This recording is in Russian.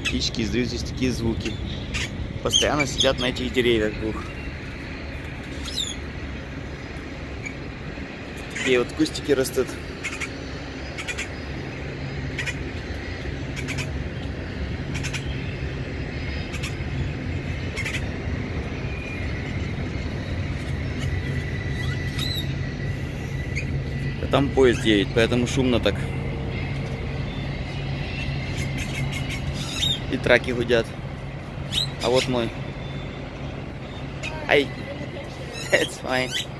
птички издают здесь такие звуки. Постоянно сидят на этих деревьях двух. Такие вот кустики растут. А там поезд едет, поэтому шумно так. И траки гудят. А вот мой. Ай, it's fine.